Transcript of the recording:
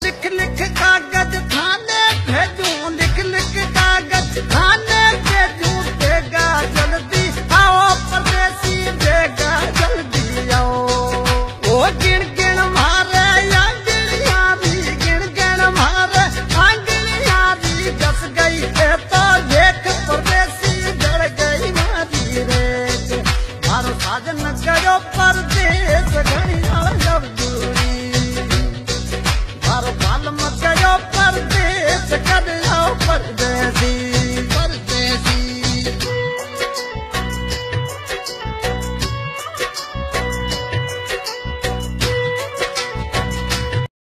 लिख लिख कागज थाने भेजूं, लिख लिख कागज थाने भेजूं, देगा जल्दी आओ परदेसी, देगा जल्दी आओ। ओ गिन गिन मारे आंगलियां भी, गिन गिन मारे आंगलियां भी, दस गई है तो देख परदेसी, जड़ गई मारी रेत। मारो साजन गयो पर